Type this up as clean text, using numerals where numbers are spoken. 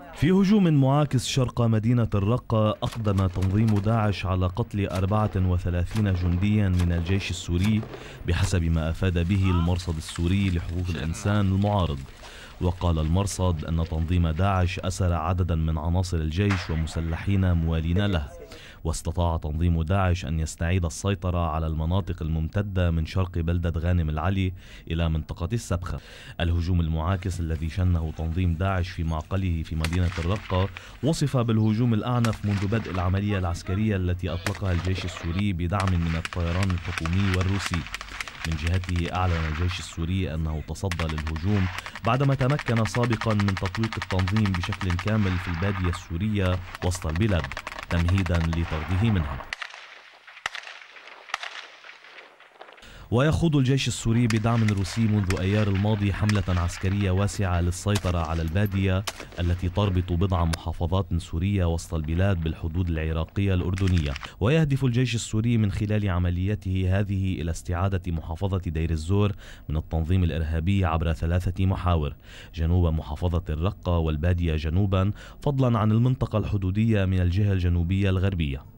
في هجوم معاكس شرق مدينة الرقة، أقدم تنظيم داعش على قتل 34 جنديا من الجيش السوري بحسب ما أفاد به المرصد السوري لحقوق الإنسان المعارض. وقال المرصد أن تنظيم داعش أسر عددا من عناصر الجيش ومسلحين موالين له، واستطاع تنظيم داعش أن يستعيد السيطرة على المناطق الممتدة من شرق بلدة غانم العلي إلى منطقة السبخة. الهجوم المعاكس الذي شنه تنظيم داعش في معقله في مدينة الرقة وصف بالهجوم الأعنف منذ بدء العملية العسكرية التي أطلقها الجيش السوري بدعم من الطيران الحكومي والروسي. من جهته أعلن الجيش السوري أنه تصدى للهجوم بعدما تمكن سابقا من تطويق التنظيم بشكل كامل في البادية السورية وسط البلاد تمهيدا لطرده منها. ويخوض الجيش السوري بدعم روسي منذ أيار الماضي حملة عسكرية واسعة للسيطرة على البادية التي تربط بضع محافظات سورية وسط البلاد بالحدود العراقية الأردنية. ويهدف الجيش السوري من خلال عمليته هذه إلى استعادة محافظة دير الزور من التنظيم الإرهابي عبر 3 محاور: جنوب محافظة الرقة والبادية جنوبا، فضلا عن المنطقة الحدودية من الجهة الجنوبية الغربية.